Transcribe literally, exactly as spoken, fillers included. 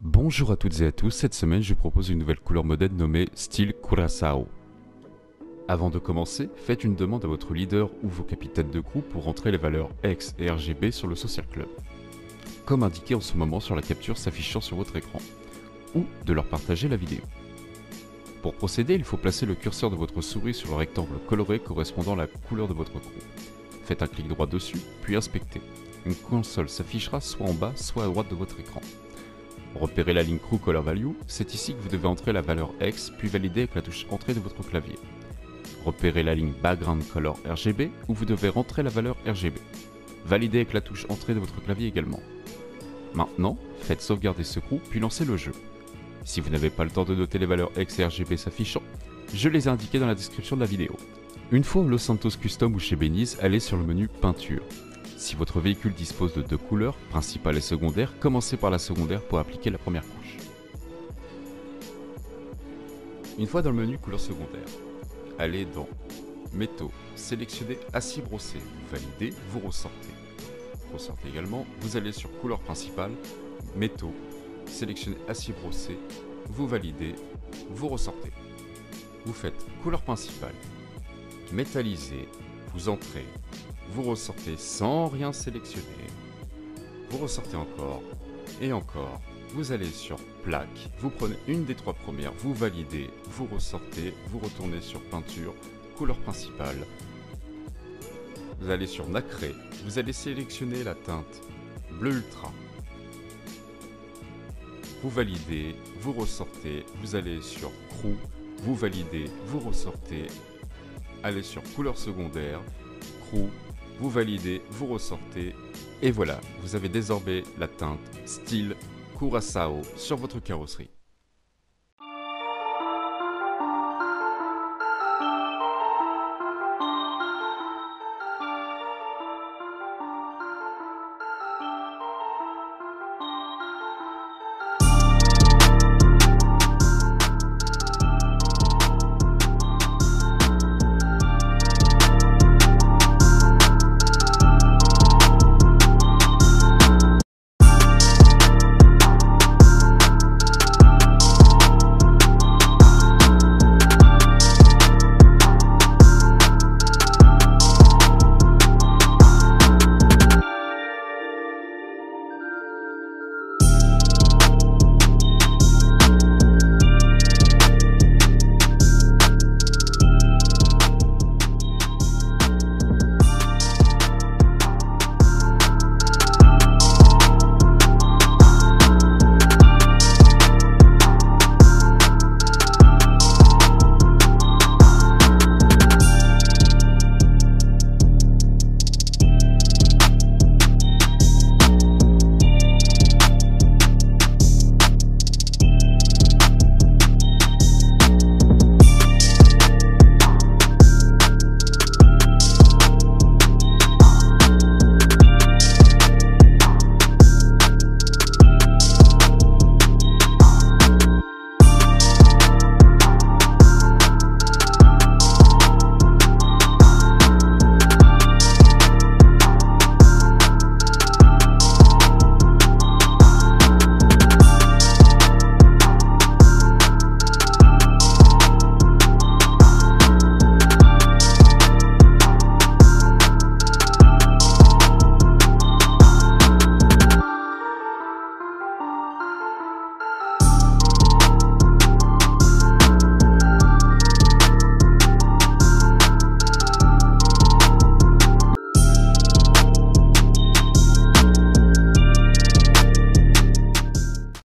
Bonjour à toutes et à tous, cette semaine je vous propose une nouvelle couleur modèle nommée Style Curaçao. Avant de commencer, faites une demande à votre leader ou vos capitaines de groupe pour rentrer les valeurs X et R G B sur le Social Club, comme indiqué en ce moment sur la capture s'affichant sur votre écran, ou de leur partager la vidéo. Pour procéder, il faut placer le curseur de votre souris sur le rectangle coloré correspondant à la couleur de votre crew. Faites un clic droit dessus, puis inspectez. Une console s'affichera soit en bas, soit à droite de votre écran. Repérez la ligne Crew Color Value, c'est ici que vous devez entrer la valeur X, puis valider avec la touche Entrée de votre clavier. Repérez la ligne Background Color R G B, où vous devez rentrer la valeur R G B. Validez avec la touche Entrée de votre clavier également. Maintenant, faites sauvegarder ce crew, puis lancez le jeu. Si vous n'avez pas le temps de noter les valeurs X et R G B s'affichant, je les ai indiquées dans la description de la vidéo. Une fois au Los Santos Custom ou chez Beniz, allez sur le menu Peinture. Si votre véhicule dispose de deux couleurs, principale et secondaire, commencez par la secondaire pour appliquer la première couche. Une fois dans le menu couleur secondaire, allez dans Métaux, sélectionnez Acier brossé, vous validez, vous ressortez. Ressortez également, vous allez sur couleur principale, Métaux, sélectionnez Acier brossé, vous validez, vous ressortez. Vous faites couleur principale, métallisé, vous entrez, vous ressortez sans rien sélectionner, vous ressortez encore et encore, vous allez sur plaque, vous prenez une des trois premières, vous validez, vous ressortez, vous retournez sur peinture, couleur principale, vous allez sur nacré, vous allez sélectionner la teinte bleu ultra, vous validez, vous ressortez, vous allez sur crew, vous validez, vous ressortez, allez sur couleur secondaire, crew, vous validez, vous ressortez, et voilà, vous avez désormais la teinte Style Curaçao sur votre carrosserie.